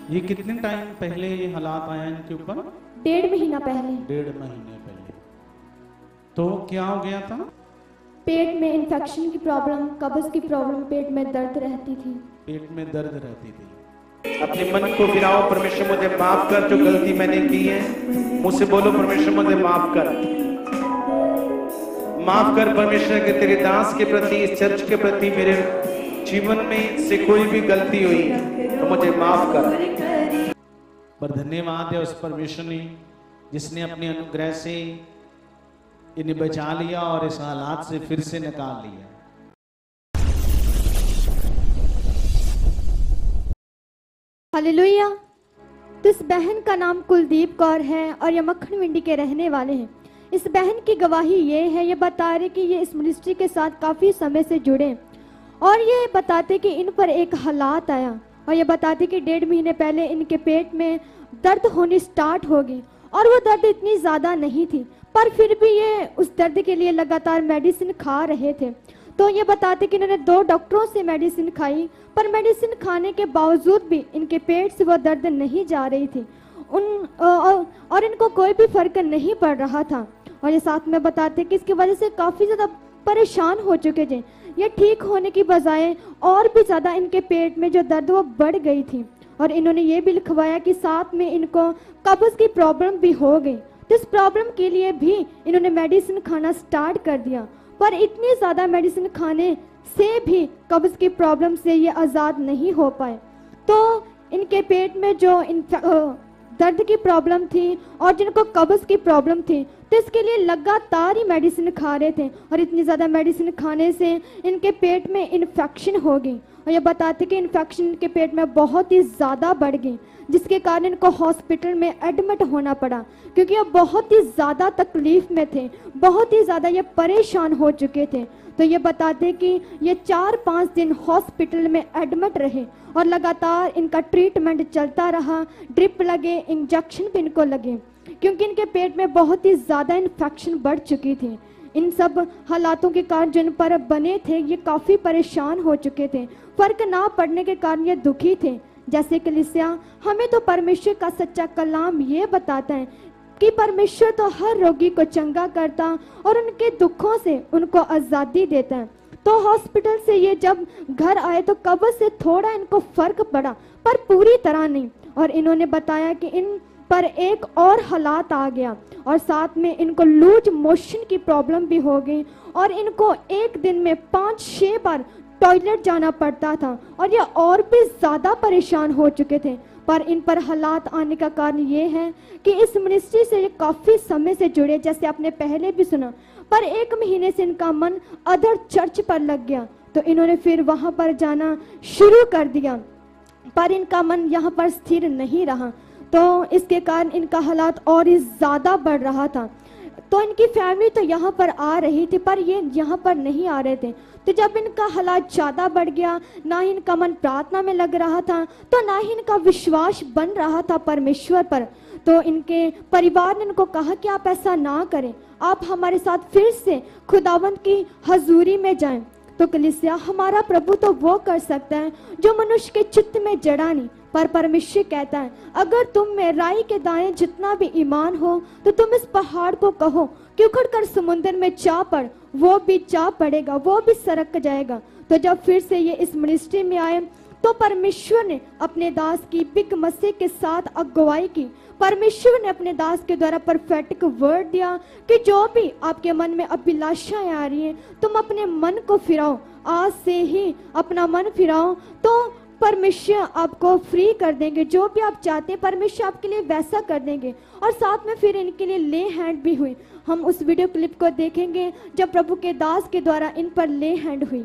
ये कितने टाइम पहले ये हालात आया इनके ऊपर? 1.5 महीना पहले। 1.5 महीने पहले। तो क्या हो गया था? पेट में इन्फेक्शन की प्रॉब्लम, कब्ज की प्रॉब्लम, पेट में दर्द रहती थी। पेट में दर्द रहती थी। अपने मन को फिराओ, परमेश्वर मुझे माफ कर जो गलती मैंने की है। मुझसे बोलो, परमेश्वर मुझे माफ कर, माफ कर परमेश्वर के तेरे दास के प्रति, इस चर्च के प्रति, मेरे जीवन में से कोई भी गलती हुई तो मुझे माफ कर। पर धन्यवाद है उस परमेश्वर ने जिसने अपने अनुग्रह से इन्हें बचा लिया और इस हालात से फिर से निकाल लिया। हालेलुया। तो इस बहन का नाम कुलदीप कौर है और ये मक्खनविंडी के रहने वाले हैं। इस बहन की गवाही ये है, ये बता रहे कि ये इस मिनिस्ट्री के साथ काफ़ी समय से जुड़े और ये बताते कि इन पर एक हालात आया और ये बताते कि 1.5 महीने पहले इनके पेट में दर्द होनी स्टार्ट हो गई और वो दर्द इतनी ज़्यादा नहीं थी, पर फिर भी ये उस दर्द के लिए लगातार मेडिसिन खा रहे थे। तो ये बताते कि इन्होंने 2 डॉक्टरों से मेडिसिन खाई, पर मेडिसिन खाने के बावजूद भी इनके पेट से वो दर्द नहीं जा रही थी और इनको कोई भी फर्क नहीं पड़ रहा था। और ये साथ में बताते कि इसकी वजह से काफ़ी ज़्यादा परेशान हो चुके थे। ये ठीक होने की बजाय और भी ज़्यादा इनके पेट में जो दर्द वो बढ़ गई थी और इन्होंने ये भी लिखवाया कि साथ में इनको कब्ज़ की प्रॉब्लम भी हो गई। तो इस प्रॉब्लम के लिए भी इन्होंने मेडिसिन खाना स्टार्ट कर दिया, पर इतनी ज़्यादा मेडिसिन खाने से भी कब्ज़ की प्रॉब्लम से ये आज़ाद नहीं हो पाए। तो इनके पेट में जो दर्द की प्रॉब्लम थी और जिनको कब्ज़ की प्रॉब्लम थी, तो इसके लिए लगातार ही मेडिसिन खा रहे थे और इतनी ज़्यादा मेडिसिन खाने से इनके पेट में इन्फेक्शन हो गई और ये बताते कि इन्फेक्शन इनके पेट में बहुत ही ज़्यादा बढ़ गई, जिसके कारण इनको हॉस्पिटल में एडमिट होना पड़ा क्योंकि ये बहुत ही ज़्यादा तकलीफ़ में थे, बहुत ही ज़्यादा ये परेशान हो चुके थे। तो ये बताते कि ये 4-5 दिन हॉस्पिटल में एडमिट रहे और लगातार इनका ट्रीटमेंट चलता रहा, ड्रिप लगे, इंजेक्शन भी इनको लगे क्योंकि इनके पेट में बहुत ही ज़्यादा इन्फेक्शन बढ़ चुकी थी। इन सब हालातों के कारण जिन पर बने थे ये काफ़ी परेशान हो चुके थे, फ़र्क ना पड़ने के कारण ये दुखी थे। जैसे कलीसिया हमें तो परमेश्वर का सच्चा कलाम ये बताता है कि परमेश्वर तो हर रोगी को चंगा करता और उनके दुखों से उनको आज़ादी देता है। तो हॉस्पिटल से ये जब घर आए तो कब्ज़ से थोड़ा इनको फ़र्क पड़ा, पर पूरी तरह नहीं। और इन्होंने बताया कि इन पर एक और हालात आ गया और साथ में इनको लूज मोशन की प्रॉब्लम भी हो गई और इनको एक दिन में 5-6 बार टॉयलेट जाना पड़ता था और ये और भी ज़्यादा परेशान हो चुके थे। पर इन पर हालात आने का कारण ये है कि इस मिनिस्ट्री से ये काफ़ी समय से जुड़े, जैसे आपने पहले भी सुना, पर 1 महीने से इनका मन अदर चर्च पर लग गया तो इन्होंने फिर वहाँ पर जाना शुरू कर दिया, पर इनका मन यहाँ पर स्थिर नहीं रहा। तो इसके कारण इनका हालात और ही ज़्यादा बढ़ रहा था। तो इनकी फैमिली तो यहाँ पर आ रही थी पर ये यहाँ पर नहीं आ रहे थे। तो जब इनका हालात ज़्यादा बढ़ गया, ना ही इनका मन प्रार्थना में लग रहा था तो ना ही इनका विश्वास बन रहा था परमेश्वर पर। तो इनके परिवार ने इनको कहा कि आप ऐसा ना करें, आप हमारे साथ फिर से खुदावंत की हजूरी में जाएं। तो कलीसिया हमारा प्रभु तो वो कर सकता है जो मनुष्य के चित्त में जड़ा नहीं, पर परमेश्वर कहता है अगर तुम में राई के दाने जितना भी ईमान हो तो तुम इस पहाड़ को कहो कि उखड़ कर समुद्र में जा पड़, वो भी जा पड़ेगा, वो भी सरक जाएगा। तो जब फिर से ये इस मिनिस्ट्री में आए तो परमेश्वर ने अपने दास की बिग मसीह के साथ अगुवाई की। परमेश्वर ने अपने दास के द्वारा परफेक्ट वर्ड दिया कि जो भी आपके मन में अभिलाषाएं आ रही हैं तुम अपने मन को फिराओ, आज से ही अपना मन फिराओ तो परमेश्वर आपको फ्री कर देंगे। जो भी आप चाहते हैं परमेश्वर आपके लिए वैसा कर देंगे। और साथ में फिर इनके लिए ले हैंड भी हुई। हम उस वीडियो क्लिप को देखेंगे जब प्रभु के दास के द्वारा इन पर ले हैंड हुई।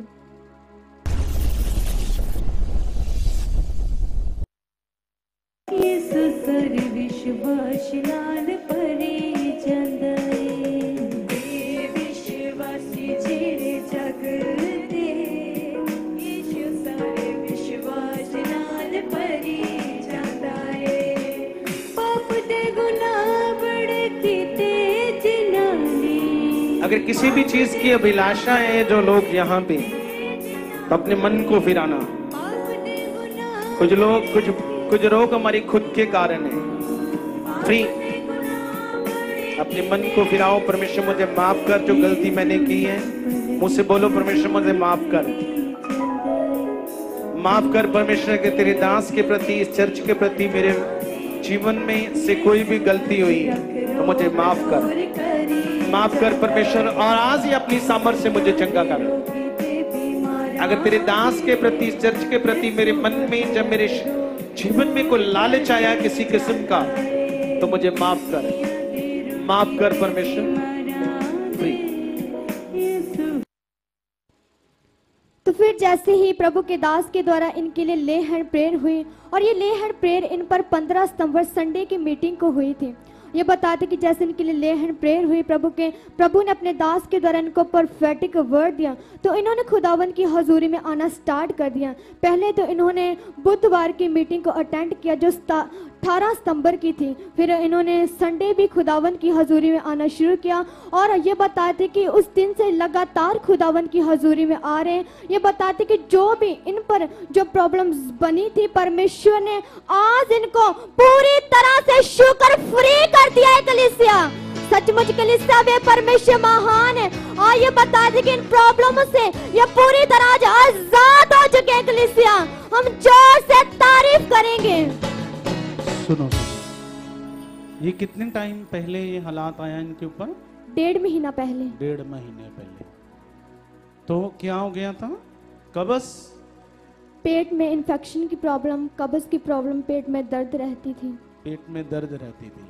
अगर किसी भी चीज की अभिलाषा है जो लोग यहाँ पे, तो अपने मन को फिराना। कुछ रोग हमारी खुद के कारण है। फ्री अपने मन को फिराओ, परमेश्वर मुझे माफ कर जो गलती मैंने की है। मुझसे बोलो परमेश्वर मुझे माफ कर, माफ कर परमेश्वर के तेरे दास के प्रति, इस चर्च के प्रति, मेरे जीवन में से कोई भी गलती हुई तो मुझे माफ कर, माफ कर परमेश्वर। और आज ही अपनी सामर्थ्य से मुझे चंगा कर। अगर तेरे दास के प्रति, इस चर्च के प्रति मेरे मन में, जब मेरे जीवन में कोई लालच आया किसी किस्म का, तो मुझे माफ कर, माफ कर परमेश्वर। तो फिर जैसे ही प्रभु के दास के द्वारा इनके लिए ले हैंड प्रेयर हुई, और ये ले हैंड प्रेयर इन पर 15 सितंबर संडे की मीटिंग को हुई थी। ये बताते कि जैसे इनके लिए ले हैंड प्रेयर हुई, प्रभु ने अपने दास के द्वारा इनको परफेक्टिक वर्ड दिया, तो इन्होंने खुदावन की हजूरी में आना स्टार्ट कर दिया। पहले तो इन्होंने बुधवार की मीटिंग को अटेंड किया जो 18 सितंबर की थी। फिर इन्होंने संडे भी खुदावन की हजूरी में आना शुरू किया, और ये बताते कि उस दिन से लगातार खुदावन की हजूरी में आ रहे हैं। ये बताते कि जो भी इन पर जो प्रॉब्लम्स बनी थी, परमेश्वर ने आज इनको पूरी तरह से शुक्र फ्री कर दिया है। कलीसिया, सचमुच कलीसिया वे परमेश्वर महान है। और ये बताते कि इन प्रॉब्लमों से ये पूरी तरह आज आजाद हो चुके हैं। कलीसिया, हम जोर से तारीफ करेंगे। सुनो, ये कितने टाइम पहले ये हालात आया इनके ऊपर? 1.5 महीना पहले। 1.5 महीने पहले। तो क्या हो गया था? कब्ज, पेट में इन्फेक्शन की प्रॉब्लम, कब्ज की प्रॉब्लम, पेट में दर्द रहती थी। पेट में दर्द रहती थी।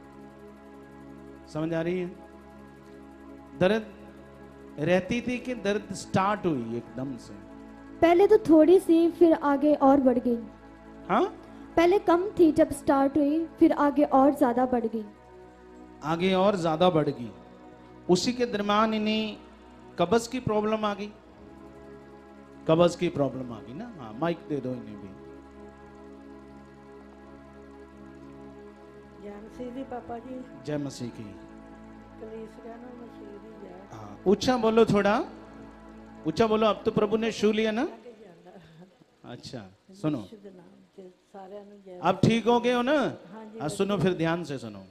समझ आ रही है? दर्द रहती थी कि दर्द स्टार्ट हुई एकदम से? पहले तो थोड़ी सी, फिर आगे और बढ़ गई। हाँ, पहले कम थी जब स्टार्ट हुई, फिर आगे और ज्यादा बढ़ गई। आगे और ज्यादा बढ़ गई। उसी के दरमियान इन्हें कब्ज की प्रॉब्लम आ गई। कब्ज की प्रॉब्लम आ गई ना। हाँ, माइक दे दो इन्हें भी। जय मसीह दी पापा जी। जय मसीह की। कलीसिया ना मसीह दी जय। हाँ, ऊंचा बोलो, थोड़ा ऊंचा बोलो। अब तो प्रभु ने छू लिया ना। अच्छा, सुनो, अब ठीक हो गए हो ना? हाँ, सुनो फिर ध्यान से सुनो।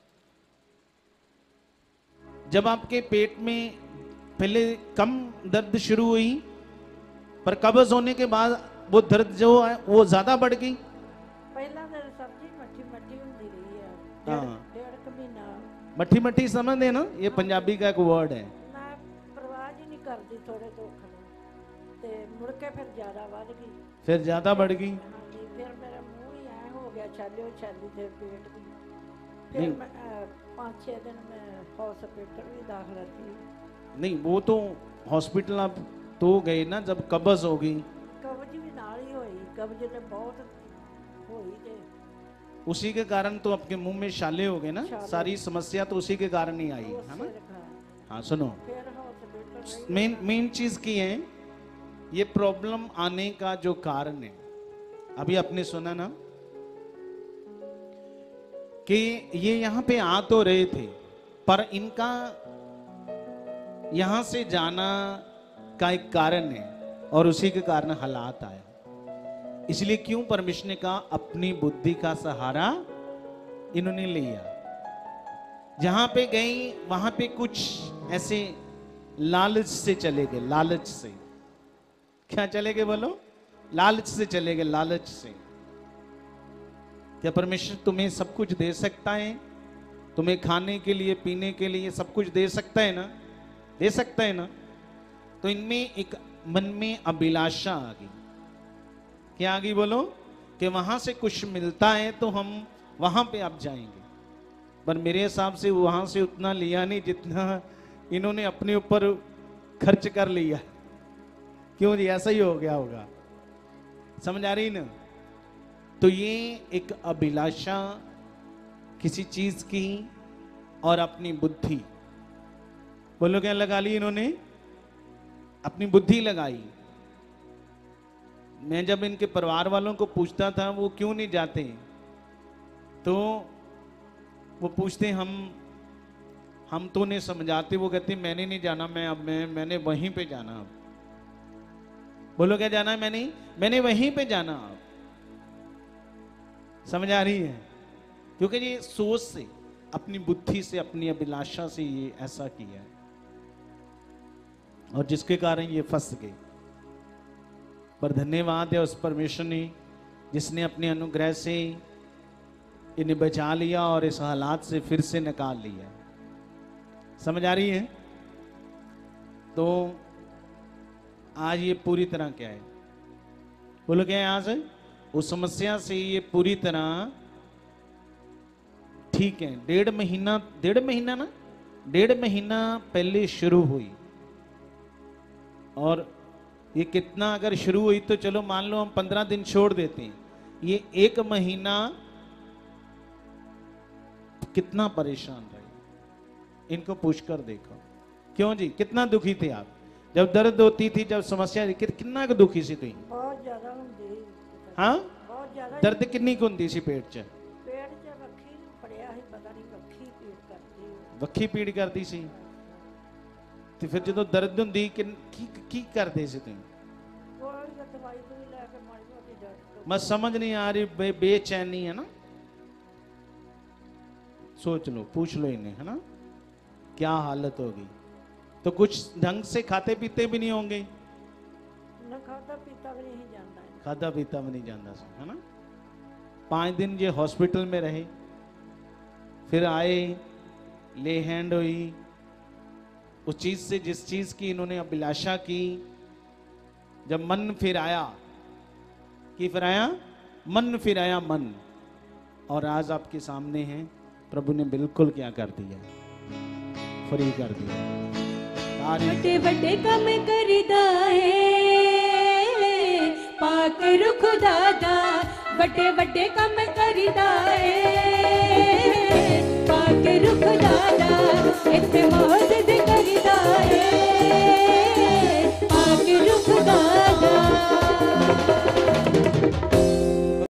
जब आपके पेट में पहले कम दर्द शुरू हुई, पर कब्ज होने के बाद वो दर्द जो है वो ज्यादा बढ़ गई। पहला तो सब्जी मट्ठी मट्ठी होती रही है। हाँ, 1.5 महीना मट्ठी मट्ठी समझ है ना, ये पंजाबी का एक वर्ड है। मैं परवाह ही नहीं करती थोड़े दुख में, ते मुड़ के फिर ज्यादा बढ़ गई, फिर ज्यादा बढ़ गई। हाँ जी, फिर मेरा मुंह ही ऐ हो गया, छाली थे पेट की। फिर मैं 5-6 दिन में हॉस्पिटल भी दाखिल थी। नहीं, वो तो हॉस्पिटल आप तो गए ना जब कब्ज हो गई। कब्ज भी नाल ही हुई, कब्ज तो बहुत हुई थे। उसी के कारण तो आपके मुंह में छाले हो गए ना। छाले। सारी समस्या तो उसी के कारण ही आई है ना। हाँ, सुनो, फिर हॉस्पिटल मेन चीज की है ये प्रॉब्लम आने का जो कारण है। अभी आपने सुना ना कि ये यहाँ पे आ तो रहे थे, पर इनका यहां से जाना का एक कारण है, और उसी के कारण हालात आया। इसलिए क्यों परमेश्वर ने कहा अपनी बुद्धि का सहारा इन्होंने लिया। जहां पे गई वहां पे कुछ ऐसे लालच से चले गए। लालच से क्या चले गए बोलो? लालच से चले गए। लालच से। क्या परमेश्वर तुम्हें सब कुछ दे सकता है? तुम्हें खाने के लिए, पीने के लिए सब कुछ दे सकता है ना? दे सकता है ना? तो इनमें एक मन में अभिलाषा आ गई। क्या आ गई बोलो? कि वहां से कुछ मिलता है तो हम वहां पे अब जाएंगे। पर मेरे हिसाब से वहां से उतना लिया नहीं जितना इन्होंने अपने ऊपर खर्च कर लिया। क्यों जी? ऐसा ही हो गया होगा। समझ आ रही ना? तो ये एक अभिलाषा किसी चीज की और अपनी बुद्धि, बोलो क्या लगा ली इन्होंने? अपनी बुद्धि लगाई। मैं जब इनके परिवार वालों को पूछता था वो क्यों नहीं जाते, तो वो पूछते हम तो नहीं समझाते। वो कहते मैंने नहीं जाना, मैंने वहीं पे जाना। अब बोलो क्या जाना है? मैंने वहीं पे जाना। अब समझ आ रही है? क्योंकि ये सोच से, अपनी बुद्धि से, अपनी अभिलाषा से ये ऐसा किया है, और जिसके कारण ये फंस गए। पर धन्यवाद है उस परमेश्वर ने जिसने अपने अनुग्रह से इन्हें बचा लिया और इस हालात से फिर से निकाल लिया। समझ आ रही है? तो आज ये पूरी तरह क्या है, बोलो क्या है? आज उस समस्या से ये पूरी तरह ठीक है। 1.5 महीना ना, 1.5 महीना पहले शुरू हुई, और ये कितना अगर शुरू हुई तो चलो मान लो हम 15 दिन छोड़ देते हैं, ये 1 महीना कितना परेशान रहे। इनको पूछ कर देखो, क्यों जी कितना दुखी थे आप जब दर्द होती थी, जब समस्या कितना दुखी सी थी? बहुत ज्यादा ਹੁੰਦੀ। हाँ, बहुत ज्यादा दर्द किन्नी कुछ ਹੁੰਦੀ ਸੀ पेट च? पेट च ਵੱਖੀ ਨੂੰ ਫੜਿਆ ਸੀ, ਪਤਾ ਨਹੀਂ ਵੱਖੀ ਪੀੜ ਕਰਦੀ। ਵੱਖੀ ਪੀੜ ਕਰਦੀ ਸੀ, ਤੇ ਫਿਰ ਜਦੋਂ ਦਰਦ ਹੁੰਦੀ ਕੀ ਕਰਦੇ ਸੀ ਤੁਸੀਂ? ਕੋਈ ਦਵਾਈ ਤੋਂ ਲੈ ਕੇ ਮਾੜੀ ਮੋਟੀ ਡਾਕਟਰ। मैं समझ नहीं आ रही, बेचैनी है ना? सोच लो, पूछ लो इन्हें, है ना, क्या हालत होगी। तो कुछ ढंग से खाते पीते भी नहीं होंगे, ना खाता पीता भी नहीं जानता है। खादा पीता भी नहीं जानता सी, है ना। 5 दिन ये हॉस्पिटल में रहे, फिर आए, ले हैंड हुई उस चीज से जिस चीज की इन्होंने अभिलाषा की। जब मन फिर आया, कि फिर आया मन, फिर आया मन, और आज आपके सामने है, प्रभु ने बिल्कुल क्या कर दिया, फ्री कर दिया। बड़े बड़े काम करदा है पाक रुख दादा, बड़े बड़े काम करदा है पाक रुख दादा। इत्थे